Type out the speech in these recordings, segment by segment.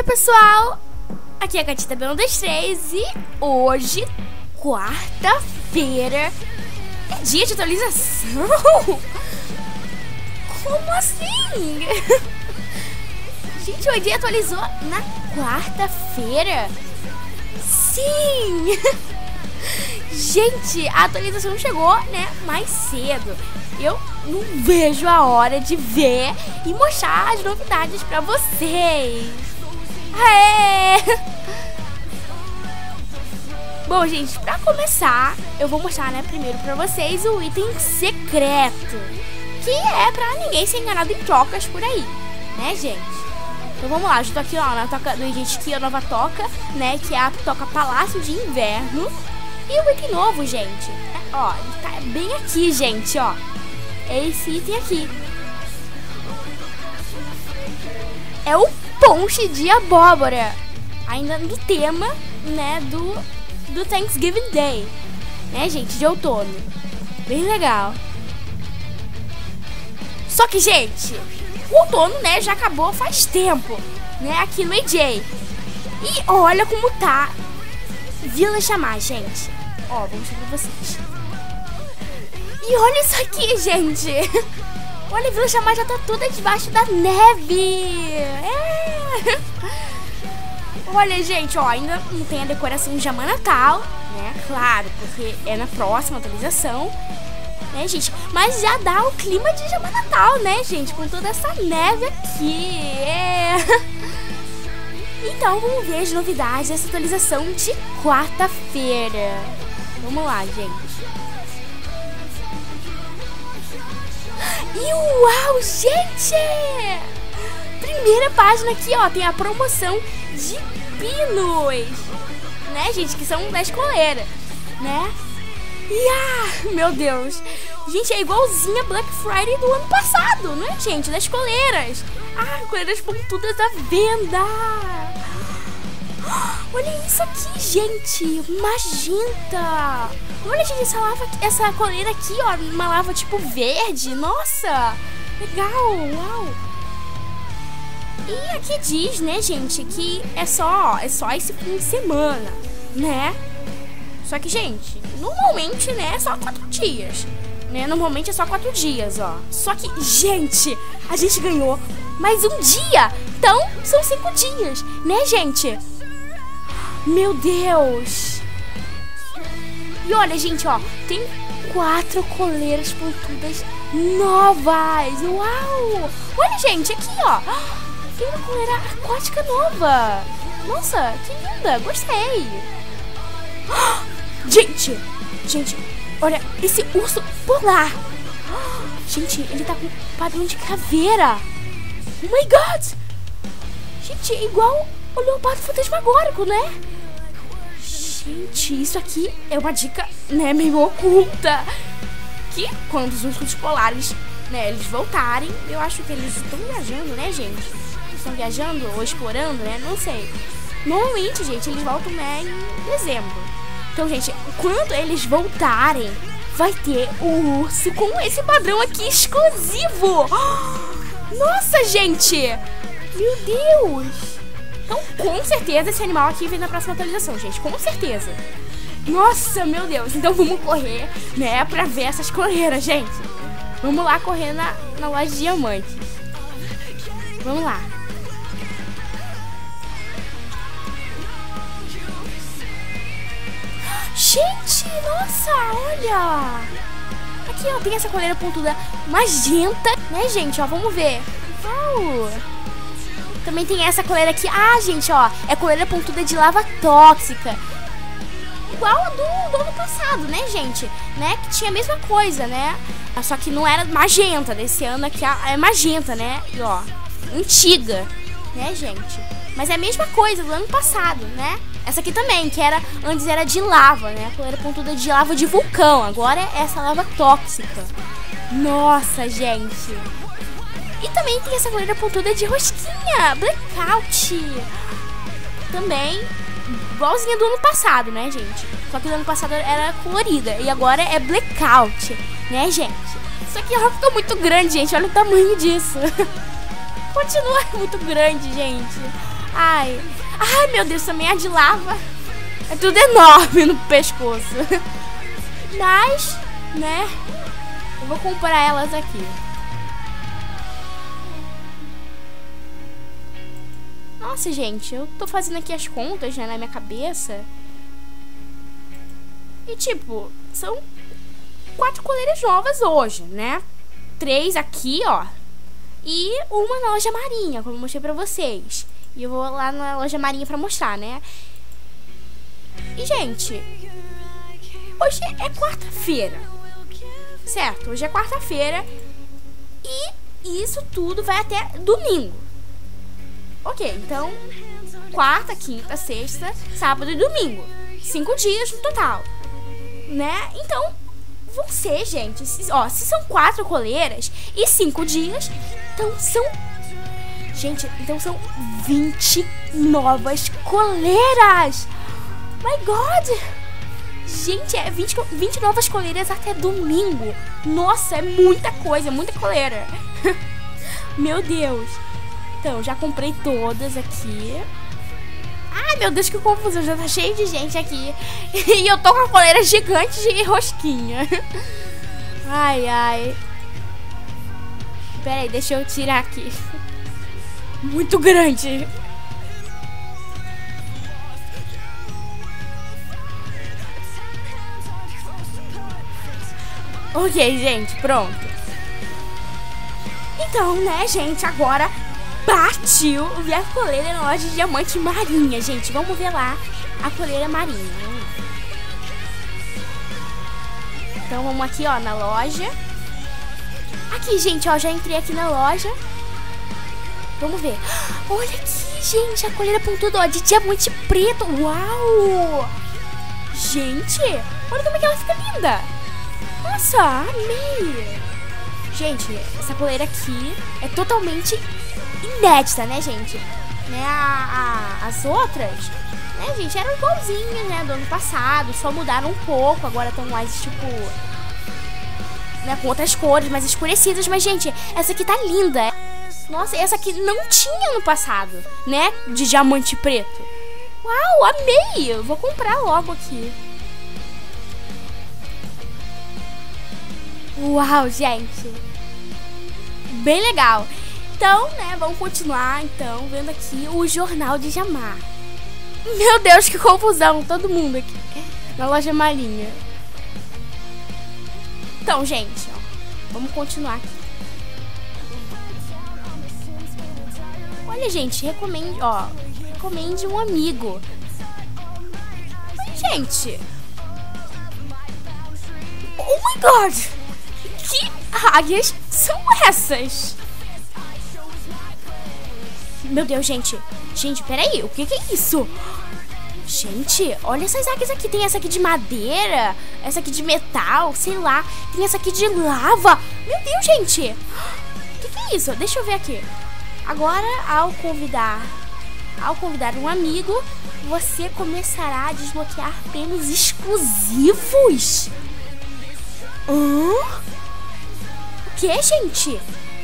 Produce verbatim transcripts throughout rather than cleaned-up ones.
pessoal, aqui é a Catita B um dois três e hoje, quarta-feira, é dia de atualização. Como assim? Gente, o I D atualizou na quarta-feira? Sim! Gente, a atualização chegou, né, mais cedo. Eu não vejo a hora de ver e mostrar as novidades pra vocês. Aê! Bom, gente, pra começar, eu vou mostrar, né, primeiro pra vocês o item secreto, que é pra ninguém ser enganado em trocas por aí, né, gente? Então vamos lá, eu tô aqui, ó, na toca do gente aqui, a nova toca, né, que é a toca Palácio de Inverno. E o item novo, gente, é, ó, ele tá bem aqui, gente, ó. É esse item aqui. É o ponche de abóbora. Ainda no tema, né, do, do Thanksgiving Day. Né, gente, de outono. Bem legal. Só que, gente, o outono, né, já acabou faz tempo, né, aqui no E J. E olha como tá Vila Chamar, gente. Ó, vou mostrar pra vocês. E olha isso aqui, gente. Olha, a Vila Chamar já tá toda debaixo da neve. É. Olha, gente, ó, ainda não tem a decoração de Jamã Natal, né? Claro, porque é na próxima atualização, né, gente? Mas já dá o clima de Jamã Natal, né, gente? Com toda essa neve aqui. É. Então, vamos ver as novidades dessa atualização de quarta-feira. Vamos lá, gente. E uau, gente! Primeira página aqui, ó, tem a promoção de pinos, né, gente, que são das coleiras, né? E ah, meu Deus, gente, é igualzinha Black Friday do ano passado, né, gente, das coleiras. Ah, coleiras pontudas à venda. Olha isso aqui, gente, magenta. Olha, gente, essa lava, essa coleira aqui, ó, uma lava tipo verde. Nossa, legal, uau. E aqui diz, né, gente, que é só, é só esse fim de semana, né? Só que, gente, normalmente, né, é só quatro dias, né? Normalmente é só quatro dias, ó. Só que, gente, a gente ganhou mais um dia. Então, são cinco dias, né, gente? Meu Deus! E olha, gente, ó, tem quatro coleiras pontudas novas! Uau! Olha, gente, aqui, ó, tem uma coleira aquática nova! Nossa, que linda! Gostei! Gente! Gente, olha, esse urso polar! Gente, ele tá com padrão de caveira! Oh my God! Gente, é igual o leopardo fantasmagórico, né? Gente, isso aqui é uma dica, né, meio oculta. Que quando os ursos polares, né, eles voltarem, eu acho que eles estão viajando, né, gente? Eles estão viajando ou explorando, né? Não sei. Normalmente, gente, eles voltam, né, em dezembro. Então, gente, quando eles voltarem, vai ter o urso com esse padrão aqui exclusivo. Nossa, gente! Meu Deus! Então, com certeza, esse animal aqui vem na próxima atualização, gente. Com certeza. Nossa, meu Deus. Então, vamos correr, né, pra ver essas coleiras, gente. Vamos lá correr na, na loja de diamantes. Vamos lá. Gente, nossa, olha. Aqui, ó, tem essa coleira pontuda magenta, né, gente? Ó, vamos ver. Uau. Também tem essa coleira aqui. Ah, gente, ó, é coleira pontuda de lava tóxica. Igual a do, do ano passado, né, gente? Né? Que tinha a mesma coisa, né? Só que não era magenta. Desse ano aqui é magenta, né? E, ó, antiga, né, gente? Mas é a mesma coisa do ano passado, né? Essa aqui também, que era antes era de lava, né? A coleira pontuda de lava de vulcão. Agora é essa lava tóxica. Nossa, gente. E também tem essa coleira pontuda de rosquinha, blackout. Também, igualzinha do ano passado, né, gente? Só que do ano passado era colorida e agora é blackout, né, gente? Isso aqui ela ficou muito grande, gente. Olha o tamanho disso. Continua muito grande, gente. Ai. Ai, meu Deus, também a de lava. É tudo enorme no pescoço. Mas, né? Eu vou comprar elas aqui. Nossa, gente, eu tô fazendo aqui as contas, né, na minha cabeça. E, tipo, são quatro coleiras novas hoje, né? Três aqui, ó. E uma na loja Marinha, como eu mostrei pra vocês. E eu vou lá na loja Marinha pra mostrar, né? E, gente, hoje é quarta-feira, certo? Hoje é quarta-feira. E isso tudo vai até domingo. Ok, então, quarta, quinta, sexta, sábado e domingo. Cinco dias no total, né? Então, vão ser, gente, se, ó, se são quatro coleiras e cinco dias, então são... Gente, então são vinte novas coleiras! My God! Gente, é vinte, vinte novas coleiras até domingo. Nossa, é muita coisa, muita coleira. Meu Deus. Então, já comprei todas aqui. Ai, meu Deus, que confusão. Já tá cheio de gente aqui. E eu tô com a coleira gigante de rosquinha. Ai, ai. Pera aí, deixa eu tirar aqui. Muito grande. Ok, gente, pronto. Então, né, gente, agora partiu ver a coleira na loja de diamante Marinha, gente. Vamos ver lá a coleira Marinha. Então, vamos aqui, ó, na loja. Aqui, gente, ó, já entrei aqui na loja. Vamos ver. Olha aqui, gente, a coleira pontuda, ó, de diamante preto. Uau! Gente, olha como é que ela fica linda. Nossa, amei! Gente, essa coleira aqui é totalmente inédita, né, gente? Né, a, a, as outras, né, gente, eram igualzinhas, né, do ano passado. Só mudaram um pouco, agora estão mais, tipo... né, com outras cores, mais escurecidas. Mas, gente, essa aqui tá linda. Nossa, essa aqui não tinha no passado, né, de diamante preto. Uau, amei! Eu vou comprar logo aqui. Uau, gente. Bem legal. Então, né, vamos continuar, então, vendo aqui o Jornal de Jamar. Meu Deus, que confusão. Todo mundo aqui na loja Marinha. Então, gente, ó, vamos continuar aqui. Olha, gente, recomende, ó, recomende um amigo. Mas, gente... Oh my God! Que águias são essas? Meu Deus, gente. Gente, peraí. O que que é isso? Gente, olha essas águias aqui. Tem essa aqui de madeira, essa aqui de metal, sei lá. Tem essa aqui de lava. Meu Deus, gente. O que que é isso? Deixa eu ver aqui. Agora, ao convidar, ao convidar um amigo, você começará a desbloquear prêmios exclusivos. Hã? O que, gente?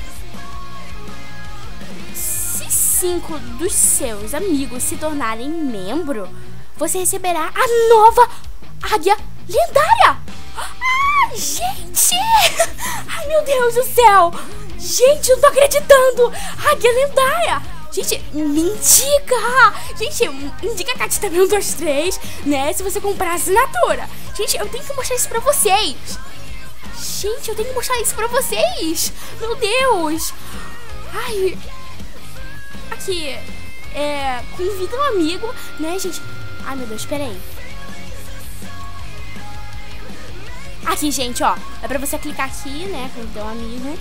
Se cinco dos seus amigos se tornarem membro, você receberá a nova águia lendária. Ah, gente! Ai, meu Deus do céu! Gente, eu não tô acreditando! Águia lendária! Gente, me indica! Gente, indica a Cat também um, dois, três, né? Se você comprar a assinatura. Gente, eu tenho que mostrar isso pra vocês. Gente, eu tenho que mostrar isso pra vocês. Meu Deus. Ai. Aqui. É... Convida um amigo, né, gente? Ai, meu Deus, pera aí. Aqui, gente, ó. É pra você clicar aqui, né? Convidar um amigo.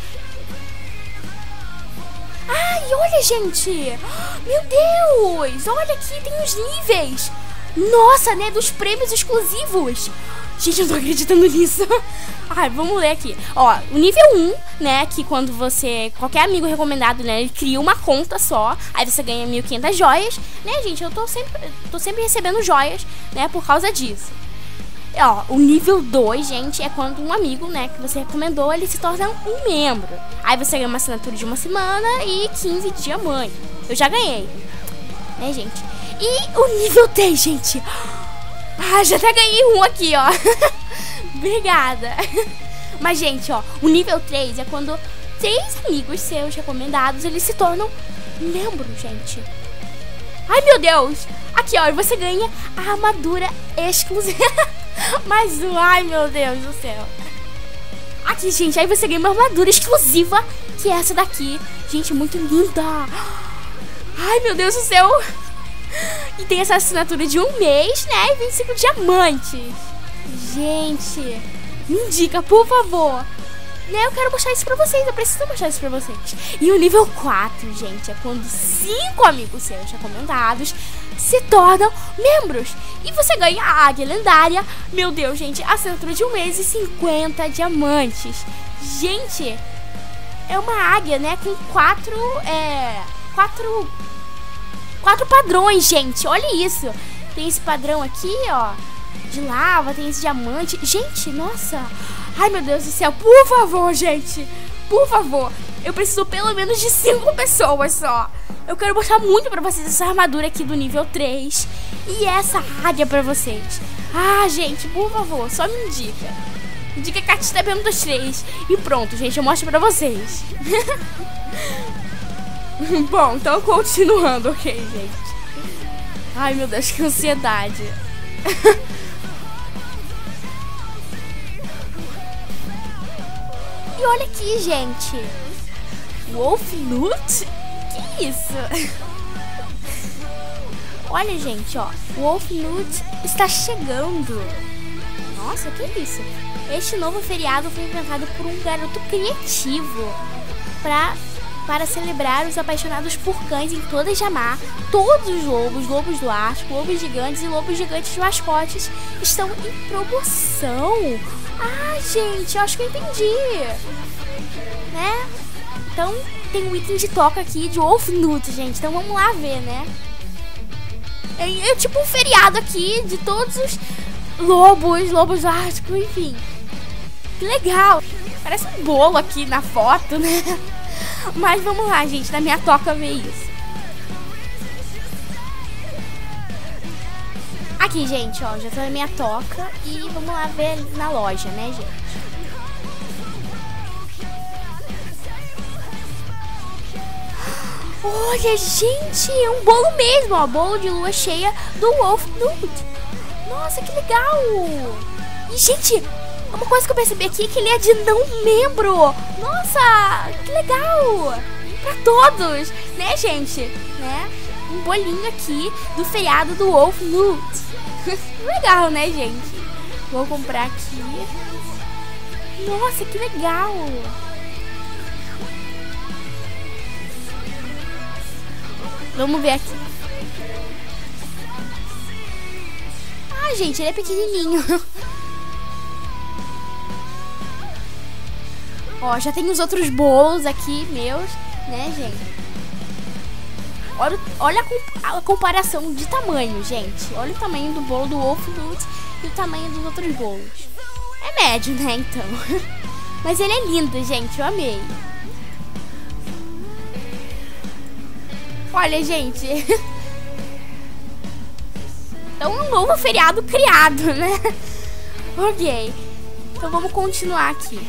Ai, olha, gente. Meu Deus. Olha aqui, tem os níveis. Nossa, né? Dos prêmios exclusivos. Gente, eu não tô acreditando nisso. Ai, vamos ler aqui. Ó, o nível um, né, que quando você... Qualquer amigo recomendado, né, ele cria uma conta só. Aí você ganha mil e quinhentas joias. Né, gente, eu tô sempre, tô sempre recebendo joias, né, por causa disso. Ó, o nível dois, gente, é quando um amigo, né, que você recomendou, ele se torna um membro. Aí você ganha uma assinatura de uma semana e quinze diamantes. Eu já ganhei. né, gente? E o nível três, gente. Ah, já até ganhei um aqui, ó. Obrigada. Mas, gente, ó, o nível três é quando três amigos seus recomendados, eles se tornam membros, gente. Ai, meu Deus. Aqui, ó, você ganha a armadura exclusiva. Mais um, ai, meu Deus do céu. Aqui, gente, aí você ganha uma armadura exclusiva, que é essa daqui. Gente, muito linda. Ai, meu Deus do céu. E tem essa assinatura de um mês, né? E vinte e cinco diamantes. Gente, me indica, por favor. Né, eu quero mostrar isso pra vocês. Eu preciso mostrar isso pra vocês. E o nível quatro, gente, é quando cinco amigos seus recomendados se tornam membros. E você ganha a águia lendária. Meu Deus, gente, assinatura de um mês e cinquenta diamantes. Gente, é uma águia, né? Com quatro, é... Quatro... Quatro padrões, gente. Olha isso. Tem esse padrão aqui, ó, de lava, tem esse diamante. Gente, nossa. Ai, meu Deus do céu. Por favor, gente. Por favor. Eu preciso pelo menos de cinco pessoas só. Eu quero mostrar muito pra vocês essa armadura aqui do nível três. E essa águia pra vocês. Ah, gente, por favor, só me indica. Indica que a Catita é dos três. E pronto, gente, eu mostro pra vocês. Bom, então continuando, ok, gente. Ai, meu Deus, que ansiedade. E olha aqui, gente. Wolfnut? Que isso? Olha, gente, ó. Wolfnut está chegando. Nossa, que isso? Este novo feriado foi inventado por um garoto criativo pra... para celebrar os apaixonados por cães em toda Jamar. Todos os lobos, lobos do Ártico, lobos gigantes e lobos gigantes mascotes estão em promoção. Ah, gente, eu acho que eu entendi. Né? Então, tem um item de toca aqui de Wolfnut, gente. Então, vamos lá ver, né? É, é tipo um feriado aqui de todos os lobos, lobos do Ártico, enfim. Que legal. Parece um bolo aqui na foto, né? Mas vamos lá, gente, na minha toca ver isso. Aqui, gente, ó, já tô na minha toca. E vamos lá ver na loja, né, gente? Olha, gente, é um bolo mesmo, ó. Bolo de lua cheia do Wolfnut. Nossa, que legal. E, gente, uma coisa que eu percebi aqui é que ele é de não membro. Nossa, que legal. Pra todos, né, gente? Né? Um bolinho aqui do feriado do Wolfnut. Legal, né, gente? Vou comprar aqui. Nossa, que legal. Vamos ver aqui. Ah, gente, ele é pequenininho. Ó, já tem os outros bolos aqui, meus, né, gente? Olha, olha a, comp a comparação de tamanho, gente. Olha o tamanho do bolo do Wolfnut e o tamanho dos outros bolos. É médio, né, então. Mas ele é lindo, gente, eu amei. Olha, gente. É um novo feriado criado, né? Ok. Então vamos continuar aqui.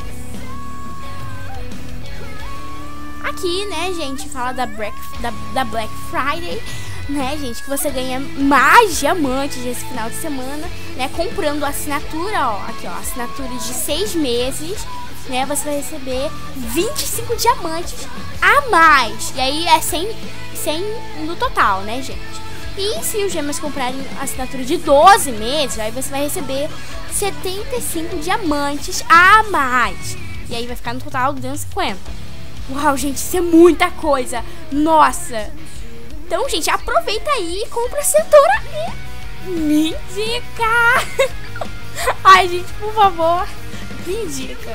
Aqui, né, gente, fala da Black, da, da Black Friday, né, gente, que você ganha mais diamantes nesse final de semana, né, comprando a assinatura, ó, aqui, ó, assinatura de seis meses, né, você vai receber vinte e cinco diamantes a mais, e aí é cem, cem no total, né, gente. E se os gêmeos comprarem a assinatura de doze meses, aí você vai receber setenta e cinco diamantes a mais, e aí vai ficar no total duzentos e cinquenta. Uau, gente, isso é muita coisa. Nossa. Então, gente, aproveita aí e compra a assinatura e me indica. Ai, gente, por favor, me indica.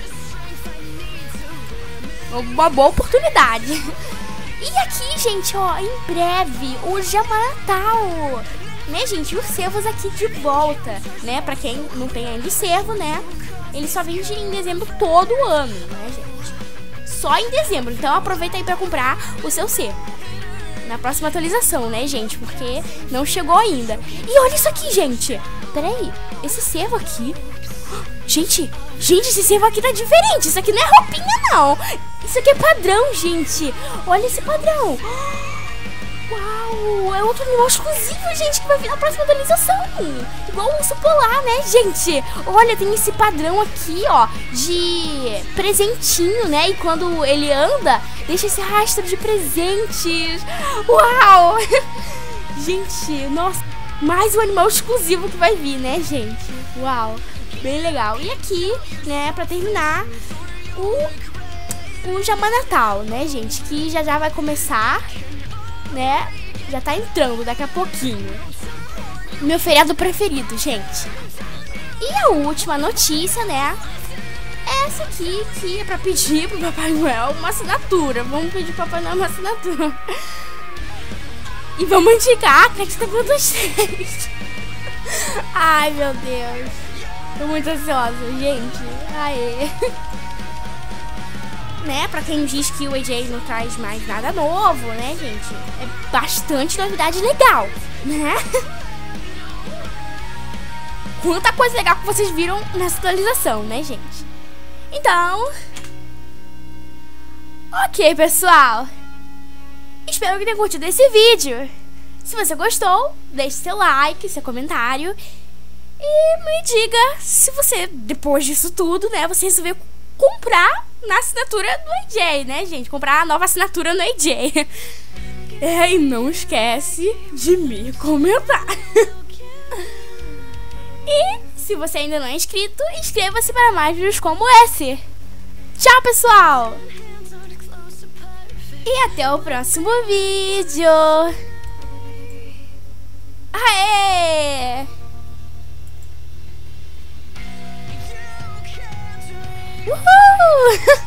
Uma boa oportunidade. E aqui, gente, ó, em breve, hoje é Natal. Né, gente, os servos aqui de volta, né? Pra quem não tem ainda servo, né? Ele só vende em dezembro todo ano, né, gente? Só em dezembro, então aproveita aí pra comprar o seu servo. na próxima atualização, né, gente? Porque não chegou ainda. E olha isso aqui, gente. Pera aí, esse servo aqui... Gente, gente, esse servo aqui tá diferente. Isso aqui não é roupinha, não. Isso aqui é padrão, gente. Olha esse padrão. Uau, é outro animal exclusivo, gente, que vai vir na próxima atualização. Igual o urso polar, né, gente? Olha, tem esse padrão aqui, ó, de presentinho, né? E quando ele anda, deixa esse rastro de presentes. Uau! Gente, nossa, mais um animal exclusivo que vai vir, né, gente? Uau, bem legal. E aqui, né, pra terminar, o, o Jabá Natal, né, gente? Que já já vai começar, né? Já tá entrando daqui a pouquinho. Meu feriado preferido, gente. E a última notícia, né? É essa aqui, que é pra pedir pro Papai Noel uma assinatura. Vamos pedir pro Papai Noel uma assinatura. E vamos indicar a Catita Mil Dois Três. Ai, meu Deus. Tô muito ansiosa, gente. Aê. Né, pra quem diz que o A J não traz mais nada novo, né, gente? É bastante novidade legal, né? Quanta coisa legal que vocês viram nessa atualização, né, gente? Então... Ok, pessoal. Espero que tenham curtido esse vídeo. Se você gostou, deixe seu like, seu comentário. E me diga se você, depois disso tudo, né, você resolveu comprar na assinatura do A J, né, gente? Comprar a nova assinatura no A J. É, e não esquece de me comentar. E se você ainda não é inscrito, inscreva-se para mais vídeos como esse. Tchau, pessoal! E até o próximo vídeo. Aê! Uhul!